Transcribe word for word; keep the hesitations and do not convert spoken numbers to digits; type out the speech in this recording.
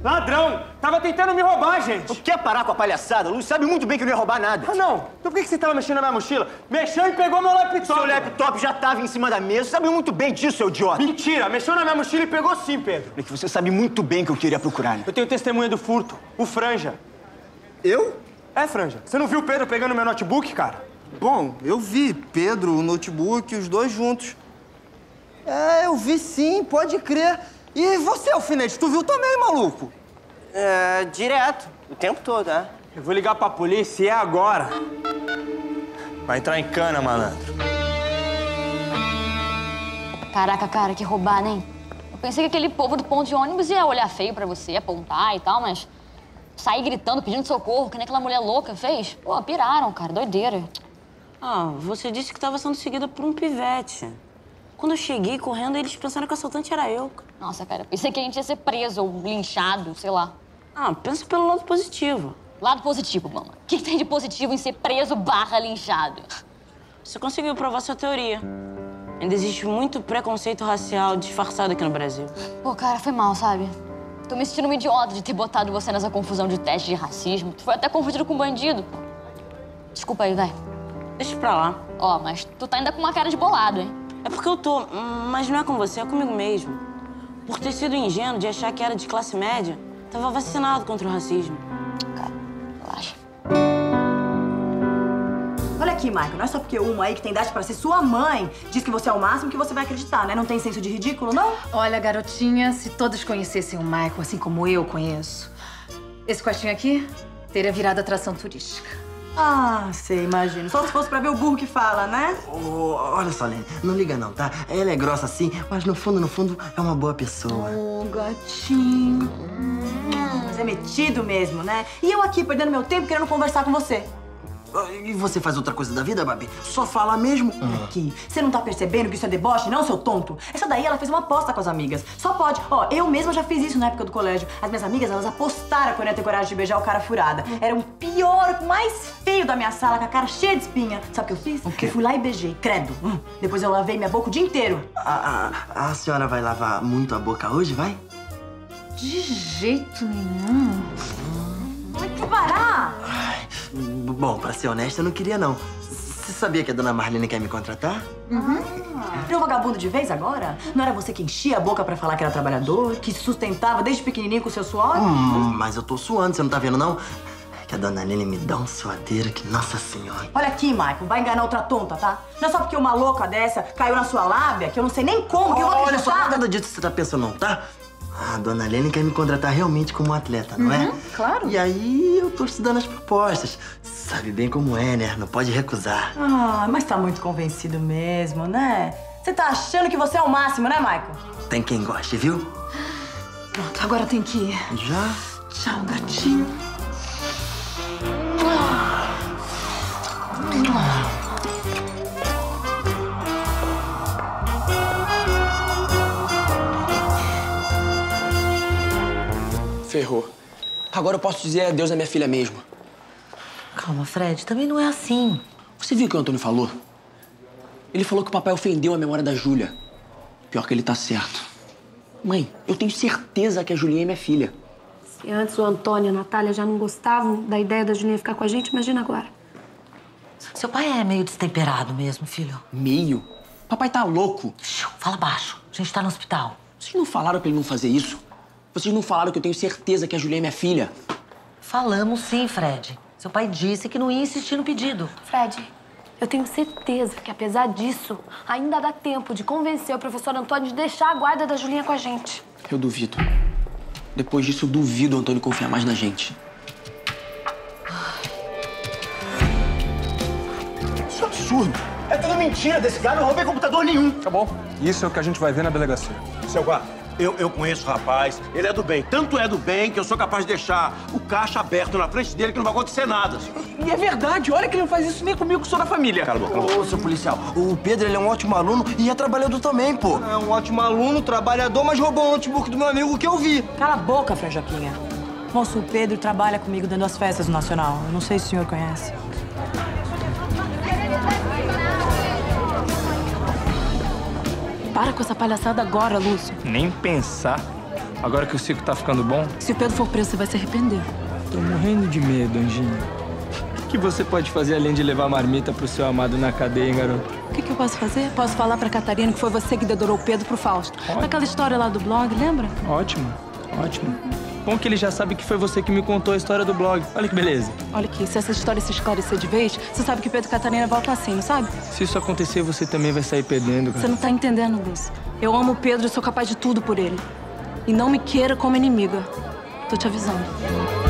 Ladrão! Tava tentando me roubar, gente! Tu quer parar com a palhaçada? O Lúcio sabe muito bem que eu não ia roubar nada. Ah, não! Então por que você tava mexendo na minha mochila? Mexeu e pegou meu laptop! Seu laptop já tava em cima da mesa. Você sabe muito bem disso, seu idiota. Mentira! Mexeu na minha mochila e pegou sim, Pedro. É que você sabe muito bem que eu queria procurar, né? Eu tenho testemunha do furto. O Franja. Eu? É, Franja. Você não viu o Pedro pegando meu notebook, cara? Bom, eu vi Pedro, o notebook, os dois juntos. É, eu vi sim, pode crer. E você, Alfinete, tu viu também, maluco? É, direto. O tempo todo, é. Eu vou ligar pra polícia e é agora. Vai entrar em cana, malandro. Caraca, cara, que roubada, hein? Eu pensei que aquele povo do ponto de ônibus ia olhar feio pra você, apontar e tal, mas... sair gritando, pedindo socorro, que nem aquela mulher louca fez. Pô, piraram, cara, doideira. Ah, você disse que estava sendo seguida por um pivete. Quando eu cheguei correndo, eles pensaram que o assaltante era eu. Nossa, cara, eu pensei que a gente ia ser preso ou linchado, sei lá. Ah, pensa pelo lado positivo. Lado positivo, mama. O que, que tem de positivo em ser preso barra linchado? Você conseguiu provar sua teoria. Ainda existe muito preconceito racial disfarçado aqui no Brasil. Pô, cara, foi mal, sabe? Tô me sentindo um idiota de ter botado você nessa confusão de teste de racismo. Tu foi até confundido com um bandido. Desculpa aí, vai. Deixa pra lá. Ó, mas tu tá ainda com uma cara de bolado, hein? É porque eu tô, mas não é com você, é comigo mesmo. Por ter sido ingênuo de achar que era de classe média, tava vacinado contra o racismo. Cara, relaxa. Olha aqui, Michael, não é só porque uma aí que tem idade pra ser sua mãe diz que você é o máximo que você vai acreditar, né? Não tem senso de ridículo, não? Olha, garotinha, se todos conhecessem o Michael assim como eu conheço, esse quartinho aqui teria virado atração turística. Ah, sei, imagino. Só se fosse pra ver o burro que fala, né? Oh, olha só, Lene, não liga não, tá? Ela é grossa assim, mas no fundo, no fundo, é uma boa pessoa. Oh, gatinho. Hum, mas é metido mesmo, né? E eu aqui perdendo meu tempo querendo conversar com você. E você faz outra coisa da vida, Babi? Só fala mesmo? Hum. Aqui, você não tá percebendo que isso é deboche, não, seu tonto? Essa daí, ela fez uma aposta com as amigas. Só pode. Ó, eu mesma já fiz isso na época do colégio. As minhas amigas, elas apostaram que eu ia ter coragem de beijar o cara furada. Era o pior, o mais feio da minha sala, com a cara cheia de espinha. Sabe o que eu fiz? O quê? Eu fui lá e beijei, credo. Hum. Depois eu lavei minha boca o dia inteiro. A, a, a senhora vai lavar muito a boca hoje, vai? De jeito nenhum. Vai te parar! Ai, bom, pra ser honesta, eu não queria, não. Você sabia que a dona Marlene quer me contratar? Uhum. Virou vagabundo de vez agora? Não era você que enchia a boca pra falar que era trabalhador, que se sustentava desde pequenininho com o seu suor? Hum, mas eu tô suando, você não tá vendo, não? Que a dona Lene me dá um suadeiro que, nossa senhora. Olha aqui, Michael, vai enganar outra tonta, tá? Não é só porque uma louca dessa caiu na sua lábia, que eu não sei nem como, que eu vou Olha só, acreditar. nada disso que você tá pensando, não, tá? A dona Lene quer me contratar realmente como atleta, não é? Uhum, claro. E aí eu tô estudando as propostas. Sabe bem como é, né? Não pode recusar. Ah, mas tá muito convencido mesmo, né? Você tá achando que você é o máximo, né, Michael? Tem quem goste, viu? Pronto, agora tem que ir. Já? Tchau, gatinho. Ferrou. Agora eu posso dizer adeus à minha filha mesmo. Calma, Fred. Também não é assim. Você viu o que o Antônio falou? Ele falou que o papai ofendeu a memória da Júlia. Pior que ele tá certo. Mãe, eu tenho certeza que a Julinha é minha filha. Se antes o Antônio e a Natália já não gostavam da ideia da Julinha ficar com a gente, imagina agora. Seu pai é meio destemperado mesmo, filho. Meio? Papai tá louco. Fala baixo. A gente tá no hospital. Vocês não falaram pra ele não fazer isso? Vocês não falaram que eu tenho certeza que a Julinha é minha filha? Falamos sim, Fred. Seu pai disse que não ia insistir no pedido. Fred, eu tenho certeza que, apesar disso, ainda dá tempo de convencer o professor Antônio de deixar a guarda da Julinha com a gente. Eu duvido. Depois disso, eu duvido o Antônio confiar mais na gente. Isso é absurdo. É tudo mentira desse cara, não roubei computador nenhum. Tá bom. Isso é o que a gente vai ver na delegacia. Seu guarda, eu, eu conheço o rapaz, ele é do bem. Tanto é do bem que eu sou capaz de deixar o caixa aberto na frente dele que não vai acontecer nada. E é verdade, olha que ele não faz isso nem comigo, que sou da família. Cala a boca, cala a boca. Ô, seu policial, o Pedro, ele é um ótimo aluno e é trabalhador também, pô. É um ótimo aluno, trabalhador, mas roubou o notebook do meu amigo que eu vi. Cala a boca, Franjoquinha. Moço, o Pedro trabalha comigo dando as festas no Nacional. Eu não sei se o senhor conhece. Para com essa palhaçada agora, Lúcio. Nem pensar. Agora que o circo tá ficando bom? Se o Pedro for preso, você vai se arrepender. Tô morrendo de medo, Anjinho. O que você pode fazer além de levar marmita pro seu amado na cadeia, hein, garoto? O que, que eu posso fazer? Posso falar pra Catarina que foi você que dedurou o Pedro pro Fausto. Ótimo. Naquela história lá do blog, lembra? Ótimo, ótimo. Bom que ele já sabe que foi você que me contou a história do blog. Olha que beleza. Olha aqui, se essa história se esclarecer de vez, você sabe que Pedro e Catarina voltam assim, não sabe? Se isso acontecer, você também vai sair perdendo, cara. Você não tá entendendo, Lúcio. Eu amo o Pedro e sou capaz de tudo por ele. E não me queira como inimiga. Tô te avisando.